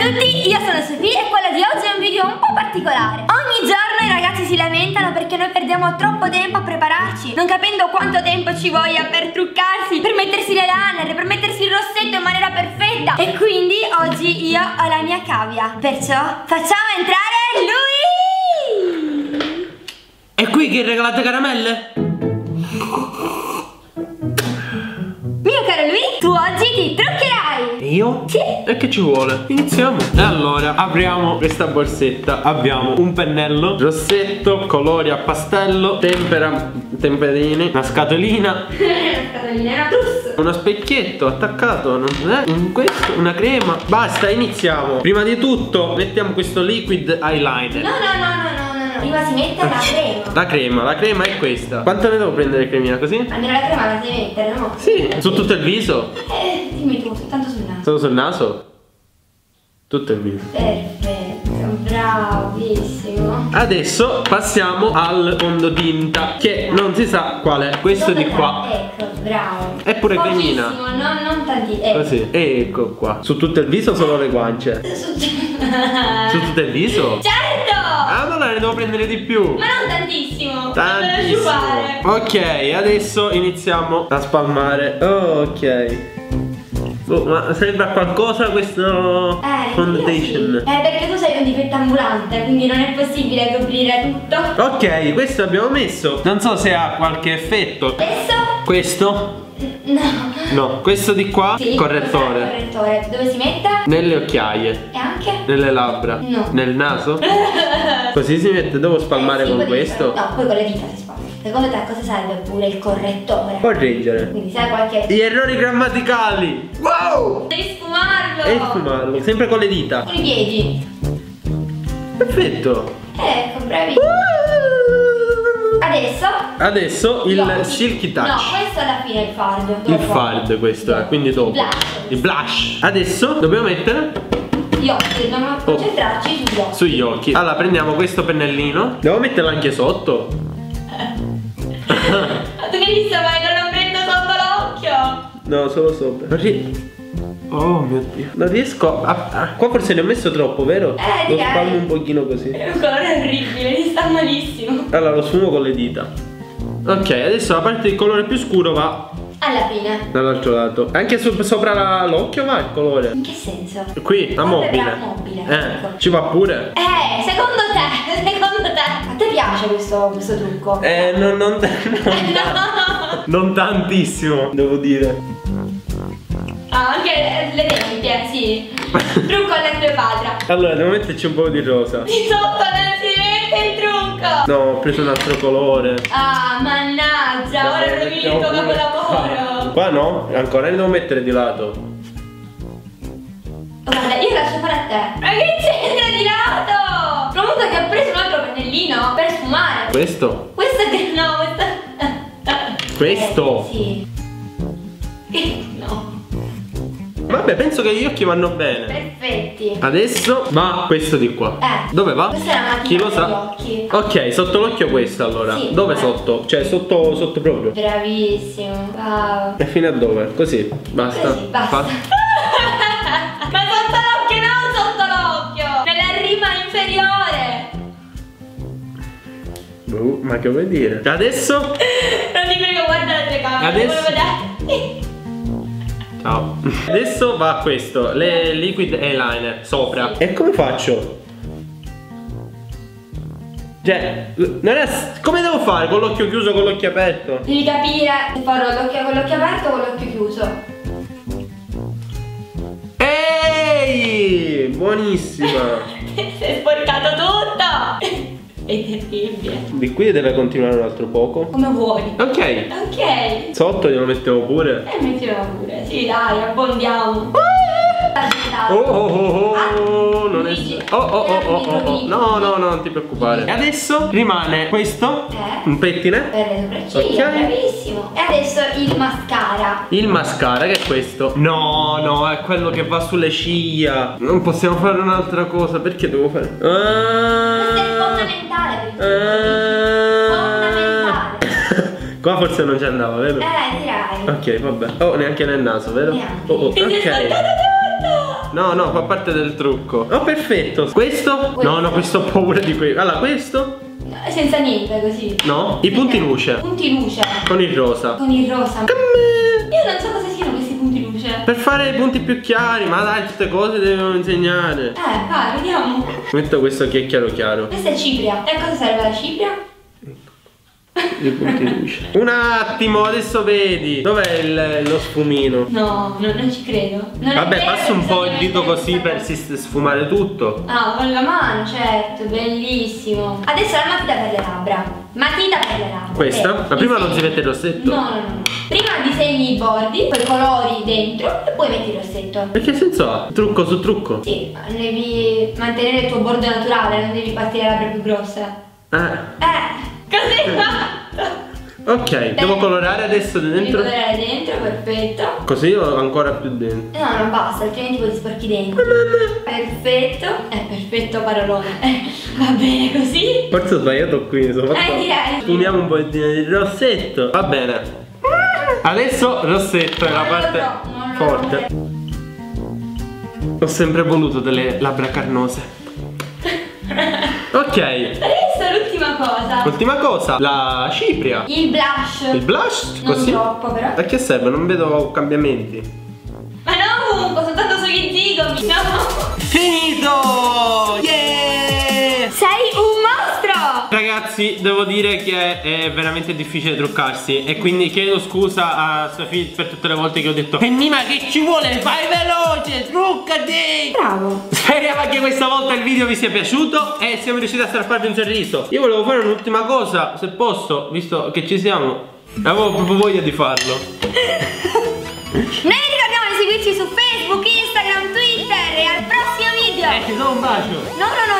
tutti, io sono Sofì e quello di oggi è un video un po' particolare. Ogni giorno i ragazzi si lamentano perché noi perdiamo troppo tempo a prepararci, non capendo quanto tempo ci voglia per truccarsi, per mettersi le liner, per mettersi il rossetto in maniera perfetta. E quindi oggi io ho la mia cavia, perciò facciamo entrare lui! È qui che regalate caramelle? Mio caro lui, tu oggi ti truccherai! Io? Sì! E che ci vuole? Iniziamo. E allora apriamo questa borsetta. Abbiamo un pennello, rossetto, colori a pastello, temperini, una scatolina, una trousse, uno specchietto attaccato, questo, una crema. Basta, iniziamo. Prima di tutto mettiamo questo liquid eyeliner. No, prima si mette la crema. La crema è questa. Quanto ne devo prendere cremina così? Almeno la crema la devi mettere, no? Sì, su tutto il viso? Dimmi tu, soltanto sul naso. Solo sul naso? Tutto il viso. Perfetto, bravissimo. Adesso passiamo al fondotinta, che non si sa qual è. Questo di qua. Ecco, bravo. È pure cremina. Non tanti. Così, ecco qua. Su tutto il viso o solo le guance? Su tutto il viso? Certo! Ah, allora ne devo prendere di più. Ma non tantissimo. Tantissimo. Ok, adesso iniziamo a spalmare. Ok. Oh, ma sembra qualcosa questo foundation? Sì. Perché tu sei un difetto ambulante, quindi non è possibile coprire tutto. Ok, questo abbiamo messo. Non so se ha qualche effetto. Adesso? Questo? No. No, questo di qua, sì, correttore. Correttore, dove si mette? Nelle occhiaie. E anche? Nelle labbra. No. Nel naso? Così si mette, devo spalmare sì, con questo? No, poi con le dita si spalma. Secondo te a cosa serve pure il correttore? Correggere. Quindi sai qualche... Gli errori grammaticali. Wow! Devi sfumarlo! E sfumarlo, sempre con le dita. Con i piedi. Perfetto. Ecco, bravissimo. Adesso il silky touch. No, questo alla fine è il fard. Il fard questo è, quindi dopo. Il blush. Adesso dobbiamo mettere gli occhi, dobbiamo concentrarci sugli occhi. Sugli occhi. Allora prendiamo questo pennellino. Devo metterlo anche sotto? Ma tu che hai visto mai che non prendo sotto l'occhio? No, solo sopra. Oh mio Dio. Non riesco qua forse ne ho messo troppo, vero? Lo spalmo un pochino così. È un colore orribile, ti sta malissimo. Allora lo sfumo con le dita. Ok, adesso la parte di colore più scuro va alla fine. dall'altro lato. Anche sopra l'occhio va il colore. In che senso? Qui, la mobile. Ecco. Ci va pure? Secondo te? A te piace questo trucco? Non tantissimo, devo dire. Ah, anche le tempie, sì. Trucco alla Cleopatra. Allora, devo metterci un po' di rosa. Di sotto non si mette il trucco. No, ho preso un altro colore. Ah, mannaggia, ora rovini il tuo capolavoro. Qua no, ancora ne devo mettere di lato. Guarda, io lascio fare a te. Ma che c'entra di lato? Comunque che ho preso un altro pennellino per sfumare. Questo? Questo che no, Questo? Sì. No. Vabbè, penso che gli occhi vanno bene. Perfetti. Adesso va questo di qua. Dove va? Questa è la matita. Chi lo sa? Degli occhi. Ok, sotto l'occhio questo allora. Sì, dove sotto? Cioè sotto proprio. Bravissimo. Wow. E fino a dove? Così. Basta. Così, basta. Ma sotto l'occhio, non sotto l'occhio. Nella rima inferiore. Ma che vuoi dire? Adesso? Non ti prego, guarda la telecamera. Adesso? Ciao. Adesso va questo, le liquid eyeliner sopra. Sì. E come faccio? Cioè, non è... come devo fare? Con l'occhio chiuso o con l'occhio aperto? Devi capire se farò con l'occhio aperto o con l'occhio chiuso. Ehi! Buonissima! Si è sporcato tutto. È terribile. Di qui deve continuare un altro poco. Come vuoi. Ok. Ok. Sotto glielo mettevo pure. Mettiamo pure. Sì, dai, abbondiamo. Non è... No, non ti preoccupare. E adesso rimane questo, un pettine per le sopracciglia, bravissimo. E adesso il mascara. Il mascara, che è questo? No, è quello che va sulle ciglia. Non possiamo fare un'altra cosa. Perché devo fare? Questo è fondamentale per il fondamentale. Qua forse non ci andava, vero? Direi. Ok, vabbè. Oh, neanche nel naso, vero? Neanche. Ok. no, fa parte del trucco. Oh, perfetto. Questo? No, questo ho paura di questo. Allora, questo? Senza niente, così. No? I punti luce. Punti luce. Con il rosa. Con il rosa. Io non so cosa siano questi punti luce. Per fare i punti più chiari, ma dai, tutte cose devono insegnare. Vai, vediamo. Metto questo che è chiaro. Questa è cipria. E a cosa serve la cipria? I punti luce. Un attimo, adesso vedi. Dov'è lo sfumino? No, non ci credo. Vabbè, passa un po' il dito così per sfumare tutto. Ah, con la mano, certo, bellissimo. Adesso la matita per le labbra. Matita per le labbra. Questa? Ma prima non si mette il rossetto? No. Prima disegni i bordi, poi colori dentro e poi metti il rossetto. E che senso ha? Trucco su trucco? Sì, devi mantenere il tuo bordo naturale, non devi partire le labbra più grosse. Così fatto. Ok, devo colorare adesso dentro? Devi colorare dentro, perfetto. Così o ancora più dentro? No, non basta, altrimenti poi ti sporchi i denti. Perfetto. Perfetto parolone. Va bene così? Forse ho sbagliato qui, sono fatto. Direi. Uniamo un po' di rossetto. Va bene. Adesso rossetto è la parte forte. Ho sempre voluto delle labbra carnose. Ok. Adesso l'ultima cosa. Ultima cosa, la cipria. Il blush. Il blush? Non Così? troppo però. A che serve? Non vedo cambiamenti. Ma no, comunque, soltanto sugli zigomi. No. Finito! Yeah! Sei un mostro! Ragazzi, devo dire che è veramente difficile truccarsi e quindi chiedo scusa a Sofì per tutte le volte che ho detto Nima, che ci vuole? Fai veloce, truccati! Bravo! Speriamo che questa volta il video vi sia piaciuto e siamo riusciti a strapparvi un sorriso. Io volevo fare un'ultima cosa, se posso, visto che ci siamo. Avevo proprio voglia di farlo. Noi ricordiamo di seguirci su Facebook, Instagram, Twitter e al prossimo video! Ti do un bacio! No,